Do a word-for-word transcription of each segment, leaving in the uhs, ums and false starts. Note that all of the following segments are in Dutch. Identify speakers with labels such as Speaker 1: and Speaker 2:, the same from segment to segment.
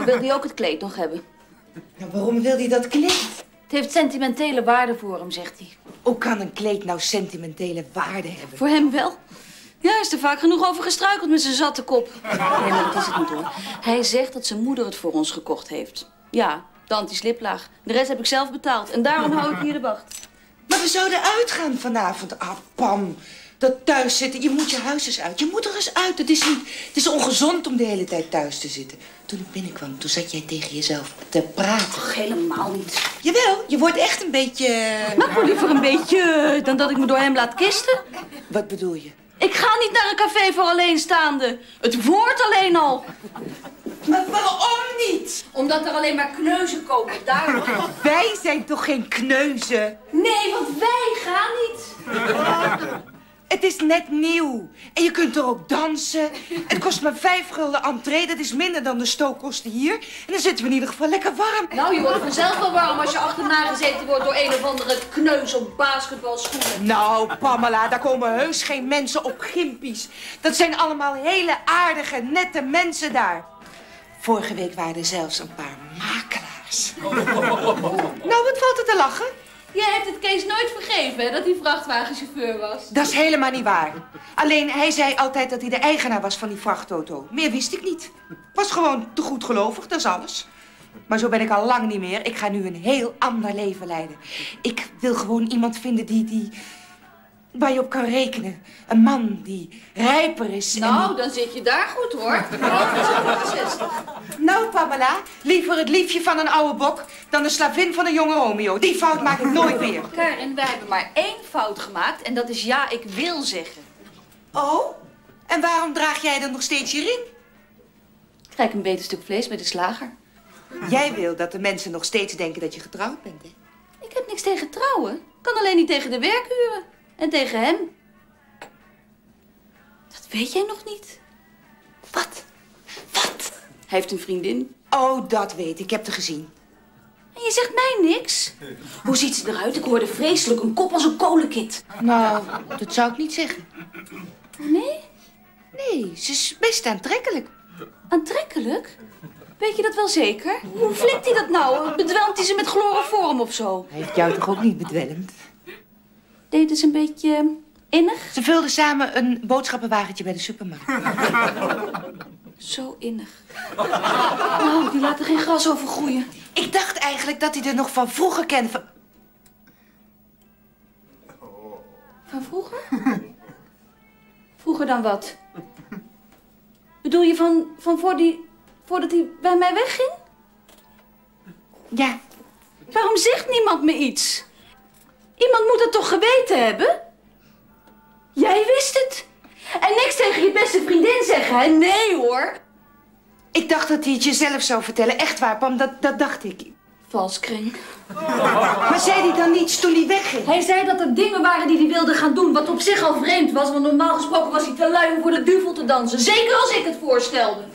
Speaker 1: Dan wil hij ook het kleed nog hebben.
Speaker 2: Nou, waarom wil hij dat kleed?
Speaker 1: Het heeft sentimentele waarde voor hem, zegt hij.
Speaker 2: Hoe kan een kleed nou sentimentele waarde hebben?
Speaker 1: Voor hem wel. Ja, hij is er vaak genoeg over gestruikeld met zijn zatte kop. Nee, maar dat is het niet hoor. Hij zegt dat zijn moeder het voor ons gekocht heeft. Ja, de anti-sliplaag. De rest heb ik zelf betaald. En daarom hou ik hier de wacht.
Speaker 2: Maar we zouden uitgaan vanavond. Ah, Pam. Dat thuiszitten. Je moet je huis eens uit. Je moet er eens uit. Het is niet... Het is ongezond om de hele tijd thuis te zitten. Toen ik binnenkwam, toen zat jij tegen jezelf te praten.
Speaker 1: Ach, helemaal niet.
Speaker 2: Jawel, je wordt echt een beetje...
Speaker 1: Maar ik word liever een beetje dan dat ik me door hem laat kisten.
Speaker 2: Wat bedoel je?
Speaker 1: Ik ga niet naar een café voor alleenstaanden. Het woord alleen al.
Speaker 2: Maar waarom niet?
Speaker 1: Omdat er alleen maar kneuzen komen, daarom.
Speaker 2: Wij zijn toch geen kneuzen?
Speaker 1: Nee, want wij gaan niet.
Speaker 2: Het is net nieuw. En je kunt er ook dansen. Het kost maar vijf gulden entree. Dat is minder dan de stookkosten hier. En dan zitten we in ieder geval lekker warm.
Speaker 1: Nou, je wordt vanzelf wel warm als je achterna gezeten wordt door een of andere kneus op basketbalschoenen.
Speaker 2: Nou, Pamela, daar komen heus geen mensen op gimpies. Dat zijn allemaal hele aardige, nette mensen daar. Vorige week waren er zelfs een paar makelaars. Nou, wat valt er te lachen?
Speaker 1: Jij hebt het Kees nooit vergeven, hè, dat hij vrachtwagenchauffeur was.
Speaker 2: Dat is helemaal niet waar. Alleen, hij zei altijd dat hij de eigenaar was van die vrachtauto. Meer wist ik niet. Was gewoon te goed gelovig, dat is alles. Maar zo ben ik al lang niet meer. Ik ga nu een heel ander leven leiden. Ik wil gewoon iemand vinden die... die waar je op kan rekenen. Een man die rijper is.
Speaker 1: Nou,
Speaker 2: en...
Speaker 1: dan zit je daar goed, hoor.
Speaker 2: Nou, Pamela, liever het liefje van een oude bok dan de slavin van een jonge Romeo. Die fout maak ik nooit weer.
Speaker 1: Karin, wij hebben maar één fout gemaakt en dat is ja, ik wil zeggen.
Speaker 2: Oh? En waarom draag jij dan nog steeds je ring?
Speaker 1: Ik krijg een beter stuk vlees bij de slager.
Speaker 2: Jij wil dat de mensen nog steeds denken dat je getrouwd bent, hè?
Speaker 1: Ik heb niks tegen trouwen. Ik kan alleen niet tegen de werkuren. En tegen hem. Dat weet jij nog niet.
Speaker 2: Wat? Wat?
Speaker 1: Hij heeft een vriendin.
Speaker 2: Oh, dat weet ik. Ik heb haar gezien.
Speaker 1: En je zegt mij niks? Hoe ziet ze eruit? Ik hoorde vreselijk een kop als een kolenkit.
Speaker 2: Nou, dat zou ik niet zeggen.
Speaker 1: Nee?
Speaker 2: Nee, ze is best aantrekkelijk.
Speaker 1: Aantrekkelijk? Weet je dat wel zeker? Hoe flikt hij dat nou? Bedwelmt hij ze met chloroform of zo?
Speaker 2: Hij heeft jou toch ook niet bedwelmd?
Speaker 1: Deed het een beetje innig?
Speaker 2: Ze vulden samen een boodschappenwagentje bij de supermarkt.
Speaker 1: Zo innig. Nou, die laten geen gras over groeien.
Speaker 2: Ik dacht eigenlijk dat hij er nog van vroeger kende. Van,
Speaker 1: van vroeger? Vroeger dan wat? Bedoel je van, van voor die, voordat hij bij mij wegging?
Speaker 2: Ja.
Speaker 1: Waarom zegt niemand me iets? Iemand moet het toch geweten hebben? Jij wist het. En niks tegen je beste vriendin zeggen, hè? Nee, hoor.
Speaker 2: Ik dacht dat hij het jezelf zou vertellen. Echt waar, Pam, dat, dat dacht ik.
Speaker 1: Valskring.
Speaker 2: Maar zei hij dan niets toen hij wegging?
Speaker 1: Hij zei dat er dingen waren die hij wilde gaan doen, wat op zich al vreemd was. Want normaal gesproken was hij te lui om voor de duivel te dansen. Zeker als ik het voorstelde.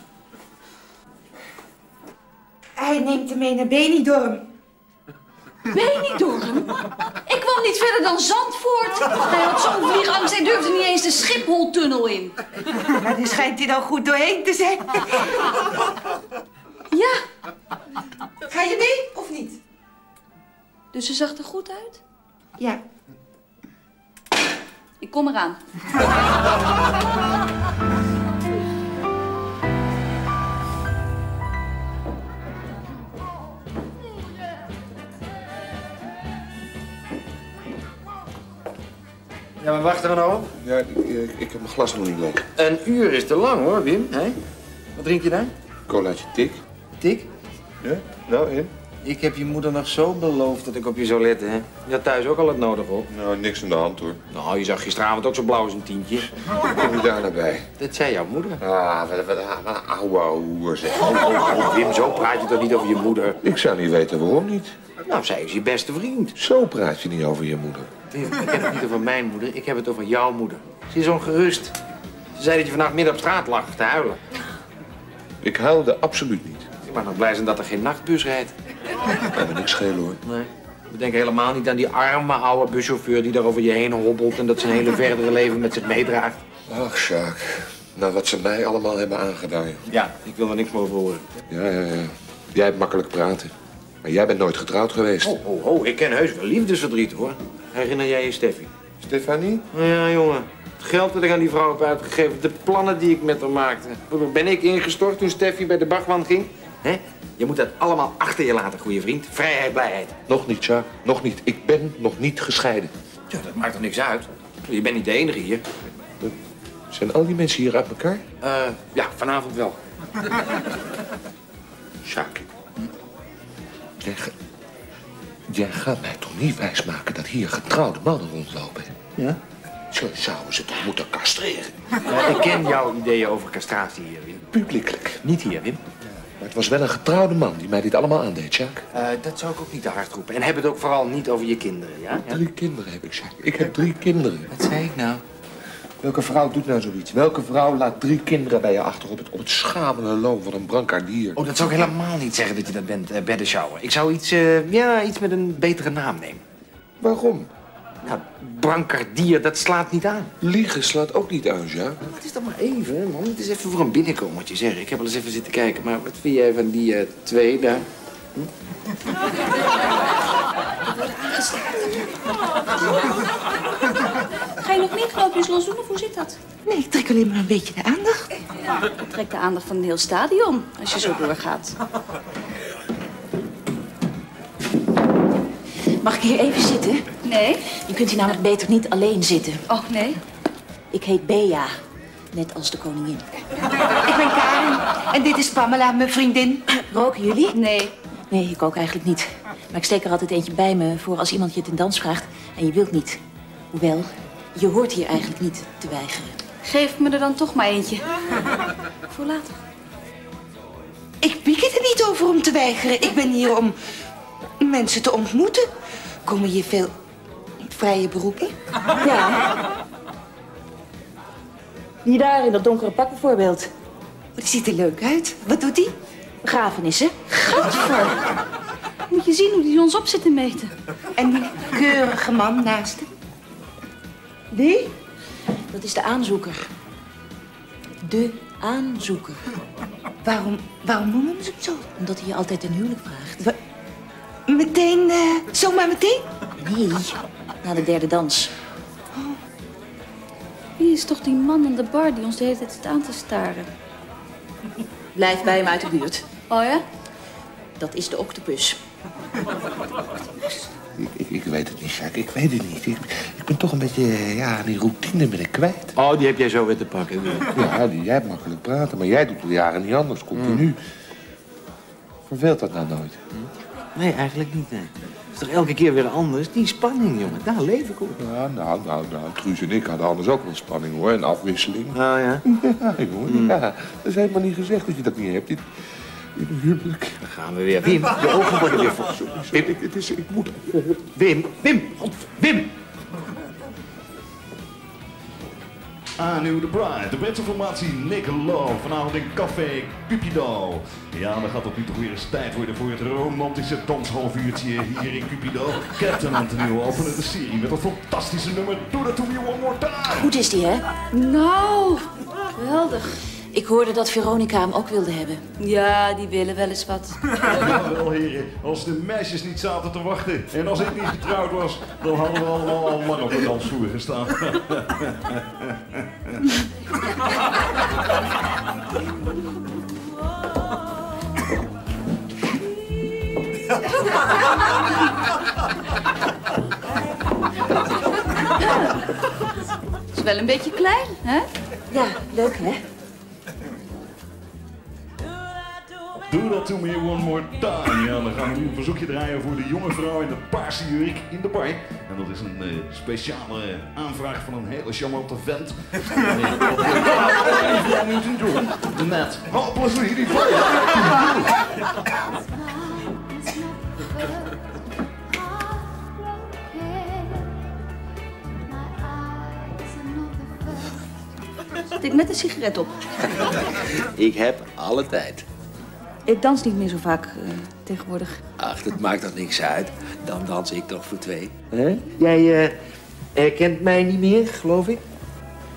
Speaker 2: Hij neemt hem mee naar Benidorm.
Speaker 1: Benidorm? Ik kwam niet verder dan Zandvoort. Hij had zo'n vliegangst, hij durfde niet eens de Schipholtunnel in.
Speaker 2: Maar daar schijnt hij dan goed doorheen te zijn.
Speaker 1: Ja.
Speaker 2: Ga je mee of niet?
Speaker 1: Dus ze zag er goed uit?
Speaker 2: Ja.
Speaker 1: Ik kom eraan.
Speaker 3: Ja, maar wachten we nou op?
Speaker 4: Ja, ik, ik, ik heb mijn glas nog niet leeg.
Speaker 3: Een uur is te lang, hoor, Wim. Hè? Wat drink je daar?
Speaker 4: Colaatje tik.
Speaker 3: Tik?
Speaker 4: Ja? Nou, in?
Speaker 3: Ik heb je moeder nog zo beloofd dat ik op je zou letten, hè? Je had thuis ook al het nodig op.
Speaker 4: Nou, niks aan de hand, hoor.
Speaker 3: Nou, je zag gisteravond ook zo blauw als een tientje.
Speaker 4: Kom je daar naar bij?
Speaker 3: Dat zei jouw moeder.
Speaker 4: Ah, wat, wat, wat een ouwe hoer, zeg.
Speaker 3: Oh, oh, oh, Wim, zo praat je toch niet over je moeder?
Speaker 4: Ik zou niet weten waarom niet.
Speaker 3: Nou, zij is je beste vriend.
Speaker 4: Zo praat je niet over je moeder.
Speaker 3: Wim, ik heb het niet over mijn moeder, ik heb het over jouw moeder. Ze is ongerust. Ze zei dat je vannacht midden op straat lag te huilen.
Speaker 4: Ik huilde absoluut niet.
Speaker 3: Ik mag nog blij zijn dat er geen nachtbus rijdt.
Speaker 4: Kan me niks schelen, hoor.
Speaker 3: Nee. We denken helemaal niet aan die arme oude buschauffeur die daar over je heen hobbelt en dat zijn hele verdere leven met zich meedraagt.
Speaker 4: Ach, Sjaak. Nou, wat ze mij allemaal hebben aangedaan.
Speaker 3: Ja, ik wil er niks meer over horen.
Speaker 4: Ja, ja, ja. Jij hebt makkelijk praten. Maar jij bent nooit getrouwd geweest.
Speaker 3: Oh, oh, oh, ik ken heus wel liefdesverdriet, hoor. Herinner jij je Steffi?
Speaker 4: Stefanie?
Speaker 3: Nou ja, jongen. Het geld dat ik aan die vrouw heb uitgegeven, de plannen die ik met haar maakte. Ben ik ingestort toen Steffi bij de Bachman ging? Hè? Je moet dat allemaal achter je laten, goede vriend. Vrijheid, blijheid.
Speaker 4: Nog niet, Jacques. Nog niet. Ik ben nog niet gescheiden.
Speaker 3: Ja, dat maakt er niks uit. Je bent niet de enige hier.
Speaker 4: Zijn al die mensen hier uit elkaar?
Speaker 3: Uh, ja, vanavond wel.
Speaker 4: Jacques. Jij, ga... Jij gaat mij toch niet wijsmaken dat hier getrouwde mannen rondlopen?
Speaker 3: Ja?
Speaker 4: Zo zouden ze toch moeten castreren?
Speaker 3: Ja, ik ken jouw ideeën over castratie hier, Wim.
Speaker 4: Publiekelijk.
Speaker 3: Niet hier, Wim.
Speaker 4: Maar het was wel een getrouwde man die mij dit allemaal aandeed, Jacques.
Speaker 3: Uh, dat zou ik ook niet te hard roepen. En heb het ook vooral niet over je kinderen, ja? ja?
Speaker 4: Drie kinderen heb ik, Jacques. Ik heb drie kinderen.
Speaker 3: Wat zei ik nou?
Speaker 4: Welke vrouw doet nou zoiets? Welke vrouw laat drie kinderen bij je achter op het, op het schamele loon van een brancardier?
Speaker 3: Oh, dat zou ik helemaal niet zeggen dat je dat bent, uh, beddenschouwer. Ik zou iets, uh, ja, iets met een betere naam nemen.
Speaker 4: Waarom?
Speaker 3: Nou, brancardier, dat slaat niet aan.
Speaker 4: Liegen slaat ook niet aan, Jacques.
Speaker 3: Het is dan maar even, man. Het is even voor een binnenkomertje, zeg. Ik heb wel eens even zitten kijken. Maar wat vind jij van die uh, twee daar? Hm?
Speaker 1: Ga je nog meer knoopjes los doen of hoe zit dat?
Speaker 2: Nee, ik trek alleen maar een beetje de aandacht.
Speaker 1: Dat trekt de aandacht van een heel stadion als je zo doorgaat.
Speaker 5: Mag ik hier even zitten?
Speaker 1: Nee.
Speaker 5: Je kunt hier namelijk beter niet alleen zitten.
Speaker 1: Oh, nee.
Speaker 5: Ik heet Bea, net als de koningin.
Speaker 2: Ik ben Karen en dit is Pamela, mijn vriendin.
Speaker 5: Roken jullie?
Speaker 1: Nee.
Speaker 5: Nee, ik ook eigenlijk niet. Maar ik steek er altijd eentje bij me voor als iemand je ten dans vraagt en je wilt niet. Hoewel, je hoort hier eigenlijk niet te weigeren.
Speaker 1: Geef me er dan toch maar eentje. Voor later.
Speaker 2: Ik piek het er niet over om te weigeren. Ik ben hier om mensen te ontmoeten. Komen hier veel vrije beroepen?
Speaker 5: Ja. Die daar in dat donkere pak bijvoorbeeld.
Speaker 2: Die ziet er leuk uit. Wat doet die?
Speaker 5: Begrafenissen.
Speaker 1: Gadver. Moet je zien hoe die ons op zit te meten.
Speaker 2: En die keurige man naast hem?
Speaker 5: Wie? Dat is de aanzoeker. De aanzoeker.
Speaker 2: Waarom, waarom noemen ze hem zo?
Speaker 5: Omdat hij je altijd ten huwelijk vraagt.
Speaker 2: Wa meteen, uh, zomaar meteen?
Speaker 5: Nee, na de derde dans.
Speaker 1: Wie is toch die man aan de bar die ons de hele tijd zit aan te staren?
Speaker 5: Blijf bij hem uit de buurt.
Speaker 1: Oh ja?
Speaker 5: Dat is de octopus.
Speaker 4: Ik, ik, ik weet het niet, Jacques. Ik weet het niet. Ik, ik ben toch een beetje, ja, die routine ben ik kwijt.
Speaker 3: Oh, die heb jij zo weer te pakken.
Speaker 4: Ja, die, jij hebt makkelijk praten, maar jij doet al jaren niet anders. Continu. Mm. Verveelt dat nou nooit?
Speaker 3: Nee, eigenlijk niet, nee. Het is toch elke keer weer anders? Die spanning, jongen. Daar leef ik op.
Speaker 4: Ja, nou, nou, nou. Truus en ik hadden anders ook wel spanning, hoor. En afwisseling.
Speaker 3: Oh, ja?
Speaker 4: Ja, jongen. Mm. Ja, dat is helemaal niet gezegd dat je dat niet hebt. Dit, dit huwelijk.
Speaker 3: Dan gaan we weer. Wim, je ogen worden weer vol.
Speaker 4: Wim, ik, het is, ik moet...
Speaker 3: Wim, Wim, Wim.
Speaker 6: Ah, nu de Bride, de beste formatie Nick Love, vanavond in Café Cupido. Ja, dan gaat het nu toch weer eens tijd worden voor het romantische danshalfuurtje hier in Cupido. Captain Antonio openen de serie met een fantastische nummer Do That To Me One More Time.
Speaker 5: Goed is die, hè?
Speaker 1: Nou, geweldig.
Speaker 5: Ik hoorde dat Veronica hem ook wilde hebben.
Speaker 1: Ja, die willen wel eens wat.
Speaker 6: Ja, wel heren, als de meisjes niet zaten te wachten en als ik niet getrouwd was, dan hadden we allemaal al lang op de dansvloer gestaan.
Speaker 1: Het is wel een beetje klein, hè?
Speaker 5: Ja, leuk, hè?
Speaker 6: Do That To Me One More Time. Ja, dan gaan we nu een verzoekje draaien voor de jonge vrouw in de paarse jurk in de bar. En dat is een uh, speciale aanvraag van een hele charmante vent. Net hopelessly divine.
Speaker 1: Zet ik net een sigaret op.
Speaker 7: Ik heb alle tijd.
Speaker 1: Ik dans niet meer zo vaak uh, tegenwoordig.
Speaker 7: Ach, dat maakt toch niks uit. Dan dans ik toch voor twee.
Speaker 3: Huh? Jij uh, herkent mij niet meer, geloof ik?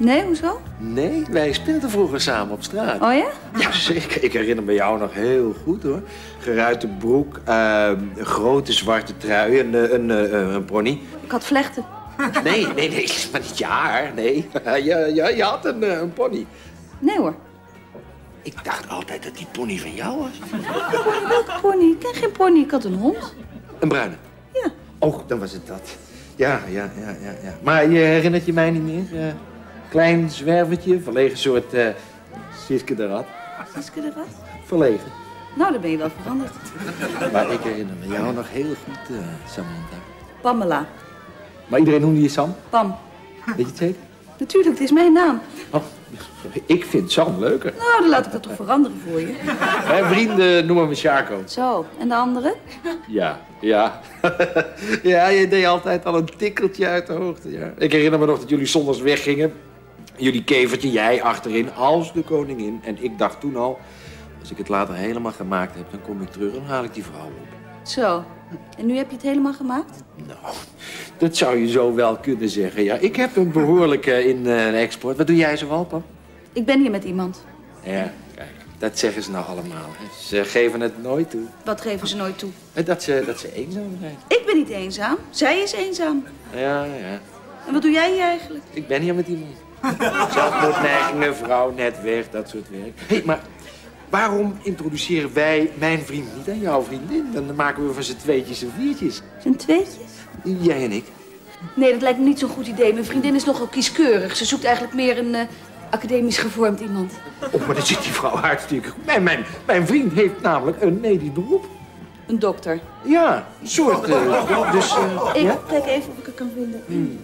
Speaker 1: Nee, hoezo?
Speaker 7: Nee, wij speelden vroeger samen op straat.
Speaker 1: Oh ja?
Speaker 7: Jazeker, ik herinner me jou nog heel goed, hoor. Geruite broek, uh, een grote zwarte trui en uh, een, uh, een pony.
Speaker 1: Ik had vlechten.
Speaker 7: Nee, nee, nee, maar niet je haar, nee. je, je, je had een, uh, een pony.
Speaker 1: Nee hoor.
Speaker 7: Ik dacht altijd dat die pony van jou was.
Speaker 1: Pony, welke pony? Ik ken geen pony, ik had een hond.
Speaker 7: Een bruine?
Speaker 1: Ja.
Speaker 7: Oh, dan was het dat. Ja, ja, ja, ja. ja. Maar je herinnert je mij niet meer? Uh, klein zwervertje, verlegen soort uh, Siske de Rat.
Speaker 1: Siske de Rat?
Speaker 7: Verlegen.
Speaker 1: Nou, dan ben je wel veranderd.
Speaker 7: Maar ik herinner me jou nog heel goed, uh, Samantha.
Speaker 1: Pamela.
Speaker 7: Maar iedereen noemde je Sam?
Speaker 1: Pam.
Speaker 7: Weet je het zeker?
Speaker 1: Natuurlijk, het is mijn naam.
Speaker 7: Oh, ik vind Sam leuker.
Speaker 1: Nou, dan laat ik dat toch veranderen voor je.
Speaker 7: Mijn vrienden noemen me Charco.
Speaker 1: Zo, en de andere?
Speaker 7: Ja, ja. Ja, je deed altijd al een tikkeltje uit de hoogte, ja. Ik herinner me nog dat jullie zondags weggingen. Jullie kevertje, jij achterin, als de koningin. En ik dacht toen al, als ik het later helemaal gemaakt heb, dan kom ik terug en haal ik die vrouw op.
Speaker 1: Zo. En nu heb je het helemaal gemaakt?
Speaker 7: Nou, dat zou je zo wel kunnen zeggen, ja. Ik heb een behoorlijke in uh, export. Wat doe jij zoal, pap?
Speaker 1: Ik ben hier met iemand.
Speaker 7: Ja, kijk, dat zeggen ze nou allemaal. Hè. Ze geven het nooit toe.
Speaker 1: Wat geven ze nooit toe?
Speaker 7: Dat ze, dat ze eenzaam zijn.
Speaker 1: Ik ben niet eenzaam. Zij is eenzaam.
Speaker 7: Ja, ja.
Speaker 1: En wat doe jij hier eigenlijk?
Speaker 7: Ik ben hier met iemand. Zelfmoordneigingen, vrouw, net weg, dat soort werk. Hé, hey, maar waarom introduceren wij mijn vriend niet aan jouw vriendin? Dan maken we van z'n tweetjes en viertjes.
Speaker 1: Zijn tweetjes?
Speaker 7: Jij en ik.
Speaker 1: Nee, dat lijkt me niet zo'n goed idee. Mijn vriendin is nogal kieskeurig. Ze zoekt eigenlijk meer een uh, academisch gevormd iemand.
Speaker 7: Oh, maar dan zit die vrouw hartstikke goed. Mijn, mijn, mijn vriend heeft namelijk een medisch beroep.
Speaker 1: Een dokter?
Speaker 7: Ja, een soort. Uh, dus, uh,
Speaker 1: ik
Speaker 7: ja?
Speaker 1: kijk even of ik het kan vinden.
Speaker 7: Hmm.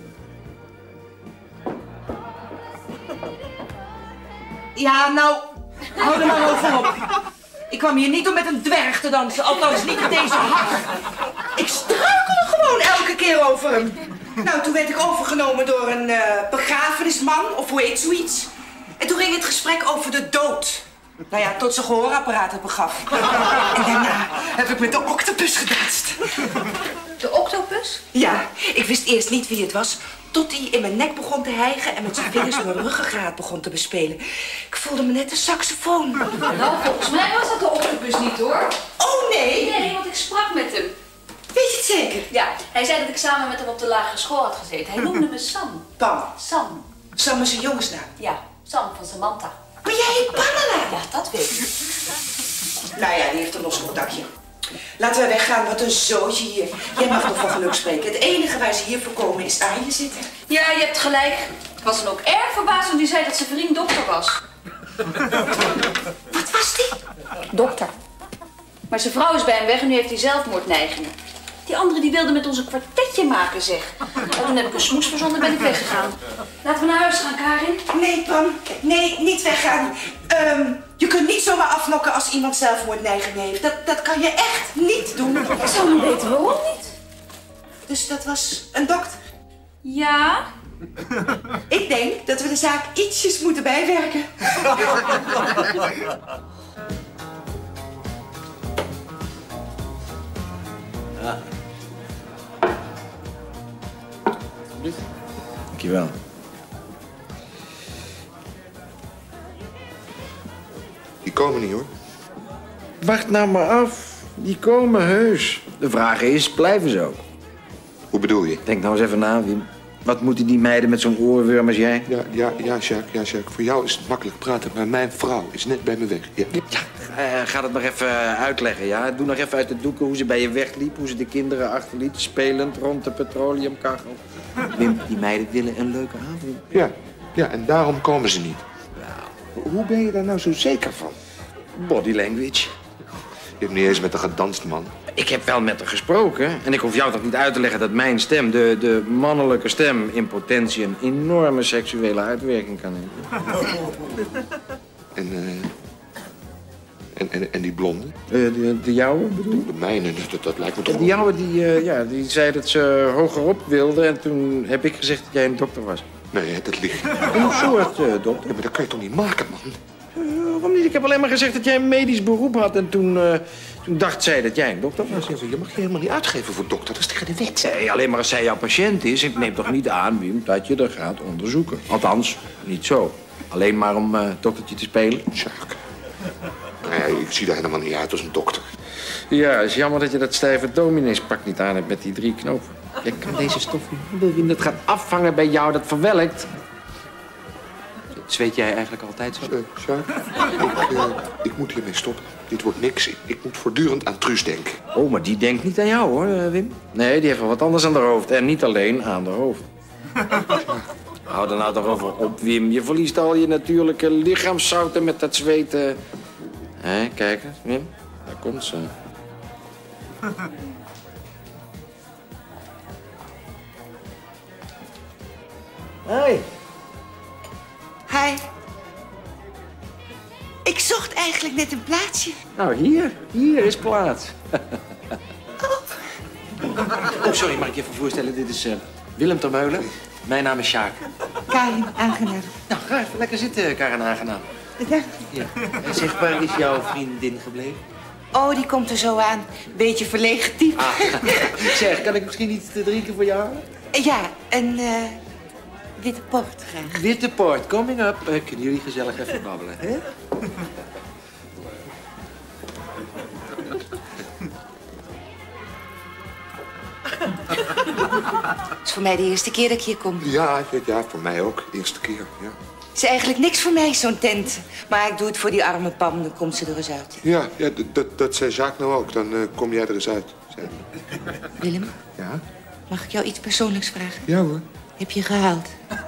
Speaker 2: Ja, nou, hou er maar over op. Ik kwam hier niet om met een dwerg te dansen, althans niet met deze hak. Ik struikelde gewoon elke keer over hem. Nou, toen werd ik overgenomen door een uh, begrafenisman, of hoe heet zoiets. En toen ging het gesprek over de dood. Nou ja, tot zijn gehoorapparaat begaf. En daarna heb ik met de octopus gedanst.
Speaker 1: De octopus?
Speaker 2: Ja, ik wist eerst niet wie het was, tot hij in mijn nek begon te hijgen en met zijn vingers mijn ruggengraat begon te bespelen. Ik voelde me net een saxofoon.
Speaker 1: Nou, volgens mij was dat de octopus niet, hoor.
Speaker 2: Oh, nee?
Speaker 1: Nee, want ik sprak met hem.
Speaker 2: Weet je het zeker?
Speaker 1: Ja, hij zei dat ik samen met hem op de lagere school had gezeten. Hij noemde me Sam.
Speaker 2: Pam.
Speaker 1: Sam.
Speaker 2: Sam is een jongensnaam.
Speaker 1: Ja, Sam van Samantha.
Speaker 2: Maar jij heet Pamela.
Speaker 1: Ja, dat weet ik.
Speaker 2: Nou ja, die heeft een los contactje. Laten we weggaan, wat een zootje hier. Jij mag nog van geluk spreken. Het enige waar ze hier voor komen is aan je zitten.
Speaker 1: Ja, je hebt gelijk. Ik was dan ook erg verbaasd toen hij zei dat zijn vriend dokter was.
Speaker 2: Wat was die?
Speaker 1: Dokter. Maar zijn vrouw is bij hem weg en nu heeft hij zelfmoordneigingen. Die andere die wilde met ons een kwartetje maken, zeg. En toen heb ik een smoes verzonnen en ben ik weggegaan. Laten we naar huis gaan, Karin.
Speaker 2: Nee, Pam. Nee, niet weggaan. Um, je kunt niet zomaar afnokken als iemand zelfmoordneiging heeft. Dat, dat kan je echt niet doen.
Speaker 1: Ik zou niet weten waarom niet.
Speaker 2: Dus dat was een dokter?
Speaker 1: Ja.
Speaker 2: Ik denk dat we de zaak ietsjes moeten bijwerken.
Speaker 7: Dankjewel.
Speaker 4: Die komen niet, hoor.
Speaker 3: Wacht nou maar af. Die komen heus. De vraag is, blijven ze ook?
Speaker 4: Hoe bedoel je?
Speaker 3: Denk nou eens even na, Wim. Wat moeten die meiden met zo'n oorworm als jij?
Speaker 4: Ja, ja, ja, Jacques, ja, Jacques. Voor jou is het makkelijk praten, maar mijn vrouw is net bij me weg. Ja.
Speaker 3: Ja, uh, ga het nog even uitleggen, ja? Doe nog even uit de doeken hoe ze bij je wegliep, hoe ze de kinderen achterliet, spelend rond de petroleumkachel. Wim, die meiden willen een leuke avond.
Speaker 4: Ja, ja, en daarom komen ze niet. Nou, hoe ben je daar nou zo zeker van?
Speaker 3: Body language.
Speaker 4: Je hebt niet eens met haar gedanst, man.
Speaker 3: Ik heb wel met haar gesproken. En ik hoef jou toch niet uit te leggen dat mijn stem, de, de mannelijke stem, in potentie een enorme seksuele uitwerking kan hebben.
Speaker 4: En, uh, en, en, en die blonde?
Speaker 3: Uh, de, de jouwe, bedoel
Speaker 4: De mijne, dat, dat lijkt me toch...
Speaker 3: Die jouwe, die, uh, ja, die zei dat ze hogerop wilde. En toen heb ik gezegd dat jij een dokter was.
Speaker 4: Nee, dat ligt.
Speaker 3: Een soort uh, dokter.
Speaker 4: Ja, maar dat kan je toch niet maken, man?
Speaker 3: Uh, waarom niet?
Speaker 7: Ik heb alleen maar gezegd dat jij een medisch beroep had. En toen, uh, toen dacht zij dat jij een dokter was.
Speaker 4: Je mag je helemaal niet uitgeven voor dokter. Dat is tegen de wet.
Speaker 7: Nee, alleen maar als zij jouw patiënt is. Ik neem toch niet aan, Wim, dat je er gaat onderzoeken. Althans, niet zo. Alleen maar om uh, doktertje te spelen.
Speaker 4: Jacques. Nee, ik zie er helemaal niet uit als een dokter.
Speaker 7: Ja, het is jammer dat je dat stijve domineespak niet aan hebt met die drie knopen. Je kan deze stof niet hebben. Dat gaat afvangen bij jou, dat verwelkt. Zweet jij eigenlijk altijd zo?
Speaker 4: Uh, Jacques, ik, uh, ik moet hiermee stoppen. Dit wordt niks. Ik, ik moet voortdurend aan Truus denken.
Speaker 7: Oh, maar die denkt niet aan jou, hoor, uh, Wim. Nee, die heeft wel wat anders aan haar hoofd. En niet alleen aan haar hoofd. Hou er nou toch over op, Wim. Je verliest al je natuurlijke lichaamszouten met dat zweten. Hé, kijk eens, Wim. Daar komt ze. Hoi.
Speaker 2: Hi. Ik zocht eigenlijk net een plaatsje.
Speaker 7: Nou, hier. Hier is plaats. Oh, sorry, mag ik je even voorstellen? Dit is uh, Willem Termeulen. Mijn naam is Sjaak.
Speaker 2: Karin, aangenaam.
Speaker 7: Nou, ga even lekker zitten, Karin, aangenaam.
Speaker 2: Ja.
Speaker 7: Ja. En zeg, waar is jouw vriendin gebleven?
Speaker 2: Oh, die komt er zo aan. Beetje verlegen type.
Speaker 7: Ah. Zeg, kan ik misschien iets te drinken voor jou?
Speaker 2: Ja, een uh, witte port graag.
Speaker 7: Witte port, coming up. Uh, kunnen jullie gezellig even babbelen, hè?
Speaker 2: Het is voor mij de eerste keer dat ik hier kom.
Speaker 4: Ja, ja, voor mij ook. Eerste keer, ja.
Speaker 2: Het is eigenlijk niks voor mij, zo'n tent. Maar ik doe het voor die arme Pam, dan komt ze er eens uit.
Speaker 4: Ja, ja dat, dat zei Jacques nou ook. Dan uh, kom jij er eens uit. Zei
Speaker 2: Willem?
Speaker 4: Ja?
Speaker 2: Mag ik jou iets persoonlijks vragen?
Speaker 4: Ja, hoor.
Speaker 2: Heb je gehaald?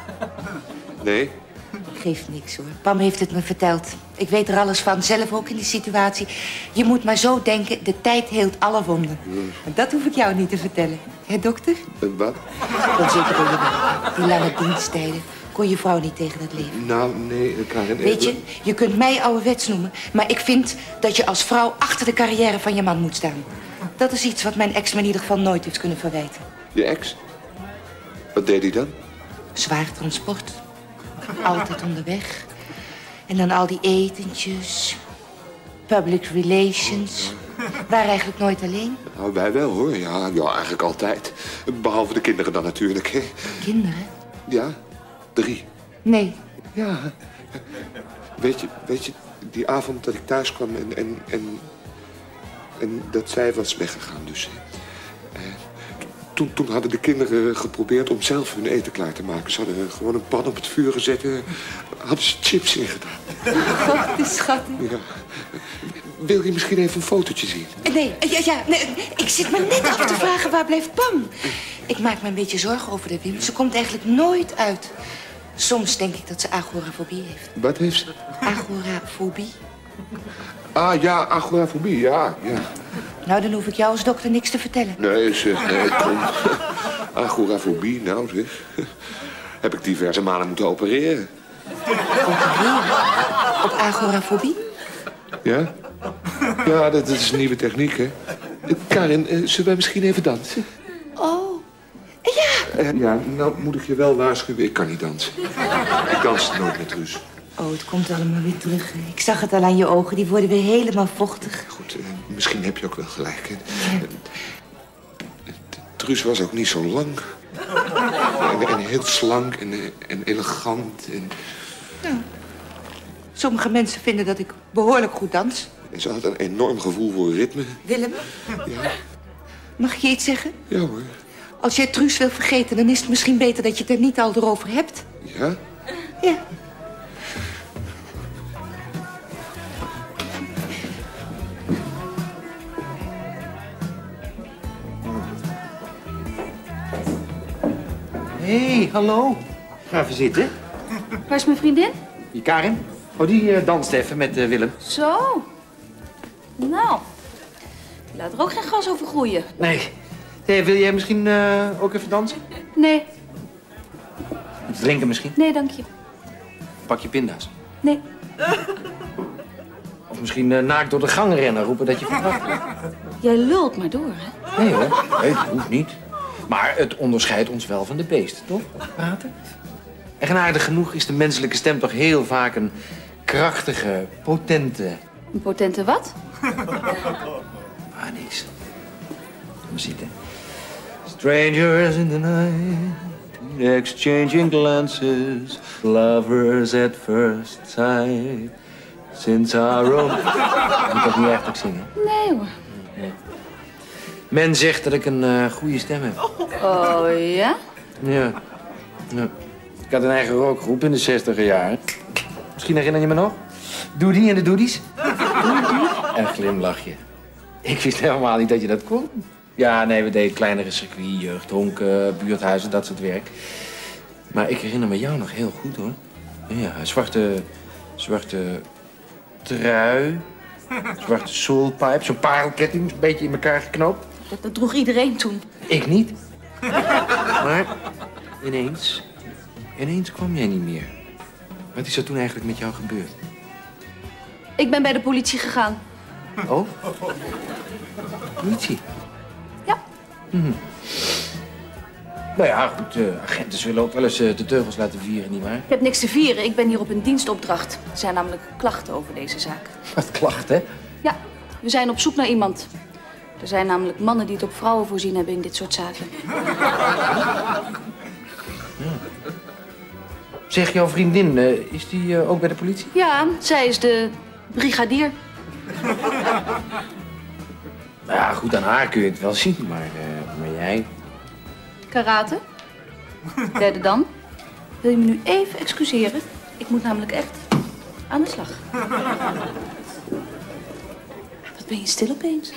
Speaker 4: Nee.
Speaker 2: Geeft niks, hoor. Pam heeft het me verteld. Ik weet er alles van, zelf ook in die situatie. Je moet maar zo denken, de tijd heelt alle wonden. Mm. Dat hoef ik jou niet te vertellen. Hé, dokter?
Speaker 4: En wat?
Speaker 2: Onzeker ben je wel. Die lange diensttijden. Kon je vrouw niet tegen dat leven?
Speaker 4: Nou, nee, Karin...
Speaker 2: Weet je, je kunt mij ouderwets noemen... maar ik vind dat je als vrouw achter de carrière van je man moet staan. Dat is iets wat mijn ex me in ieder geval nooit heeft kunnen verwijten.
Speaker 4: Je ex? Wat deed hij dan?
Speaker 2: Zwaar transport. Altijd onderweg. En dan al die etentjes. Public relations. Waren eigenlijk nooit alleen.
Speaker 4: Nou, wij wel, hoor. Ja, ja, eigenlijk altijd. Behalve de kinderen dan natuurlijk, hè.
Speaker 2: Kinderen?
Speaker 4: Ja, drie.
Speaker 2: Nee.
Speaker 4: Ja. Weet je, weet je, die avond dat ik thuis kwam en, en, en, en dat zij was weggegaan, dus... Eh, toen, toen hadden de kinderen geprobeerd om zelf hun eten klaar te maken. Ze hadden gewoon een pan op het vuur gezet en hadden ze chips ingedaan.
Speaker 2: God, die schattig.
Speaker 4: Ja. Wil je misschien even een fotootje zien?
Speaker 2: Nee, ja, ja, nee, ik zit me net af te vragen waar blijft Pam. Ik maak me een beetje zorgen over de Wim. Ze komt eigenlijk nooit uit. Soms denk ik dat ze agorafobie heeft.
Speaker 4: Wat heeft ze?
Speaker 2: Agorafobie.
Speaker 4: Ah, ja, agorafobie, ja, ja.
Speaker 2: Nou, dan hoef ik jou als dokter niks te vertellen.
Speaker 4: Nee, zeg, nee, kom. Agorafobie, nou zeg. Heb ik diverse malen moeten opereren.
Speaker 2: Opereren? Op agorafobie?
Speaker 4: Ja? Ja, dat is een nieuwe techniek, hè. Karin, uh, zullen wij misschien even dansen?
Speaker 2: Oh, ja.
Speaker 4: Uh, ja, nou moet ik je wel waarschuwen, ik kan niet dansen. Ik dans nooit met Truus.
Speaker 2: Oh, het komt allemaal weer terug. Ik zag het al aan je ogen, die worden weer helemaal vochtig.
Speaker 4: Goed, uh, misschien heb je ook wel gelijk, hè. Ja. Uh, Truus was ook niet zo lang. En, en heel slank en, en elegant. En...
Speaker 2: Ja. Sommige mensen vinden dat ik behoorlijk goed dans.
Speaker 4: En ze had een enorm gevoel voor ritme.
Speaker 2: Willem?
Speaker 4: Ja.
Speaker 2: Mag ik je iets zeggen?
Speaker 4: Ja, hoor.
Speaker 2: Als jij Truus wil vergeten, dan is het misschien beter dat je het er niet al erover hebt.
Speaker 4: Ja?
Speaker 2: Ja.
Speaker 7: Hé, hey, hallo. Ga even zitten.
Speaker 1: Waar is mijn vriendin?
Speaker 7: Die Karin? Oh, die uh, danst even met uh, Willem.
Speaker 1: Zo. Nou, die laat er ook geen gas over groeien.
Speaker 7: Nee. Hey, wil jij misschien uh, ook even dansen?
Speaker 1: Nee,
Speaker 7: Iets drinken misschien?
Speaker 1: nee, dank je.
Speaker 7: Pak je pinda's.
Speaker 1: Nee.
Speaker 7: Of misschien uh, naakt door de gang rennen, roepen dat je verkracht wordt.
Speaker 1: Jij lult maar door, hè?
Speaker 7: Nee hoor, nee, dat hoeft niet. Maar het onderscheidt ons wel van de beesten, toch? Praten. Eigenaardig genoeg is de menselijke stem toch heel vaak een krachtige, potente...
Speaker 1: Een potente wat?
Speaker 7: Ah, niks. Kom eens zitten. Strangers in the night, exchanging glances, lovers at first sight, since our own... Moet ik niet echt ook zingen?
Speaker 1: Nee hoor.
Speaker 7: Nee. Men zegt dat ik een uh, goede stem heb.
Speaker 1: Oh ja?
Speaker 7: Ja. ja. Ik had een eigen rockgroep in de zestiger jaren. Misschien herinner je me nog? Doodie en de Doodies? En een glimlachje. Ik wist helemaal niet dat je dat kon. Ja, nee, we deden kleinere circuit, jeugd, honken, buurthuizen, dat soort werk. Maar ik herinner me jou nog heel goed, hoor. Ja, zwarte, zwarte trui, zwarte soulpipe, zo'n parelketting, een beetje in elkaar geknoopt.
Speaker 1: Dat, dat droeg iedereen toen.
Speaker 7: Ik niet. Maar ineens, ineens kwam jij niet meer. Wat is er toen eigenlijk met jou gebeurd?
Speaker 1: Ik ben bij de politie gegaan.
Speaker 7: Oh? Politie?
Speaker 1: Ja.
Speaker 7: Hm. Nou ja, goed, uh, agenten zullen ook wel eens uh, de teugels laten vieren, nietwaar?
Speaker 1: Ik heb niks te vieren. Ik ben hier op een dienstopdracht. Er zijn namelijk klachten over deze zaak.
Speaker 7: Wat klachten, hè?
Speaker 1: Ja, we zijn op zoek naar iemand. Er zijn namelijk mannen die het op vrouwen voorzien hebben in dit soort zaken.
Speaker 7: Ja. Zeg, jouw vriendin, uh, is die uh, ook bij de politie?
Speaker 1: Ja, zij is de brigadier.
Speaker 7: Nou ja, goed, aan haar kun je het wel zien, maar, uh, maar jij...
Speaker 1: Karate. Derde dan. Wil je me nu even excuseren? Ik moet namelijk echt aan de slag. Wat ben je stil opeens?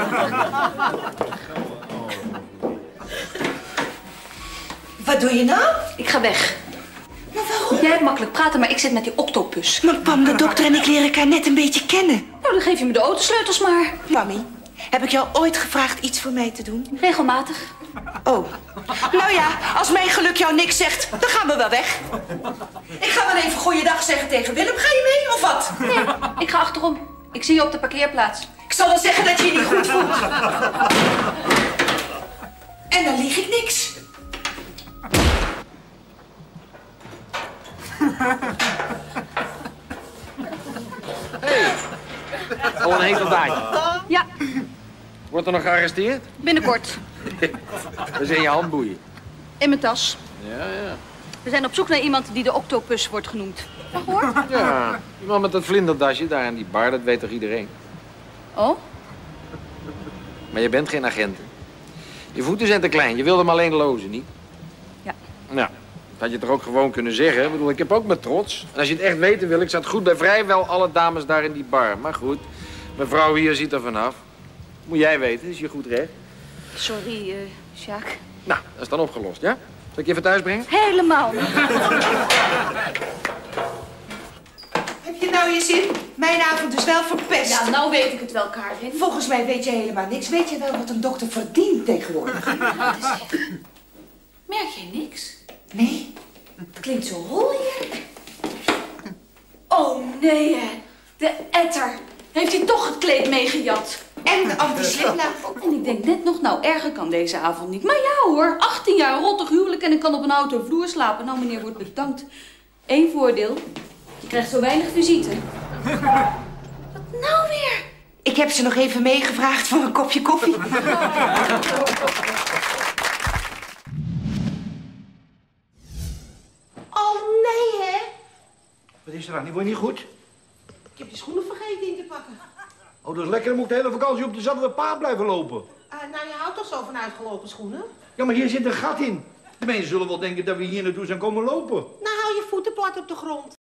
Speaker 2: Wat doe je nou?
Speaker 1: Ik ga weg.
Speaker 2: Maar waarom?
Speaker 1: Jij hebt makkelijk praten, maar ik zit met die octopus.
Speaker 2: Maar Pam, de dokter en ik leren elkaar net een beetje kennen.
Speaker 1: Nou, dan geef je me de autosleutels maar.
Speaker 2: Mami, heb ik jou ooit gevraagd iets voor mij te doen?
Speaker 1: Regelmatig.
Speaker 2: Oh. Nou ja, als mijn geluk jou niks zegt, dan gaan we wel weg. Ik ga wel even goeiedag zeggen tegen Willem. Ga je mee of wat?
Speaker 1: Nee, ik ga achterom. Ik zie je op de parkeerplaats.
Speaker 2: Ik zal wel zeggen dat je je niet goed voelt. En dan lieg ik niks.
Speaker 7: Hey, al een hekeldaadje.
Speaker 1: Ja,
Speaker 7: Wordt er nog gearresteerd?
Speaker 1: binnenkort.
Speaker 7: Dat is in je handboeien.
Speaker 1: In mijn tas.
Speaker 7: Ja, ja.
Speaker 1: We zijn op zoek naar iemand die de octopus wordt genoemd. Van gehoord?
Speaker 7: Ja, iemand met dat vlinderdasje daar in die bar, dat weet toch iedereen?
Speaker 1: Oh?
Speaker 7: Maar je bent geen agent. Je voeten zijn te klein, je wilde hem alleen lozen, niet?
Speaker 1: Ja.
Speaker 7: Nou, dat had je toch ook gewoon kunnen zeggen? Ik bedoel, ik heb ook mijn trots. En als je het echt weten wil, ik zat goed bij vrijwel alle dames daar in die bar. Maar goed, mijn vrouw hier ziet er vanaf. Moet jij weten, is je goed recht.
Speaker 1: Sorry, uh, Sjaak.
Speaker 7: Nou, dat is dan opgelost, ja? Zal ik je even thuis brengen?
Speaker 1: Helemaal niet.
Speaker 2: Heb je nou je zin? Mijn avond is wel verpest.
Speaker 1: Ja, nou weet ik het wel, Karin.
Speaker 2: Volgens mij weet je helemaal niks. Weet je wel wat een dokter verdient tegenwoordig?
Speaker 1: Merk jij niks?
Speaker 2: Nee?
Speaker 1: Het klinkt zo hol hier. Oh nee, hè. De etter. Heeft hij toch het kleed meegejat?
Speaker 2: En de anti-sliplaag.
Speaker 1: En ik denk net nog, nou, erger kan deze avond niet. Maar ja hoor, achttien jaar rottig huwelijk en ik kan op een auto vloer slapen. Nou, meneer wordt bedankt. Eén voordeel. Je krijgt zo weinig visite. Wat nou weer?
Speaker 2: Ik heb ze nog even meegevraagd voor een kopje koffie.
Speaker 8: Oh, nee, hè?
Speaker 9: Wat is er dan? Die word je niet goed?
Speaker 8: Ik heb die schoenen vergeten in te pakken.
Speaker 9: Oh, dat is lekker. Dan moet ik de hele vakantie op dezelfde paard blijven lopen.
Speaker 8: Uh, nou, je houdt toch zo van uitgelopen schoenen?
Speaker 9: Ja, maar hier zit een gat in. De mensen zullen wel denken dat we hier naartoe zijn komen lopen.
Speaker 8: Nou, hou je voeten plat op de grond.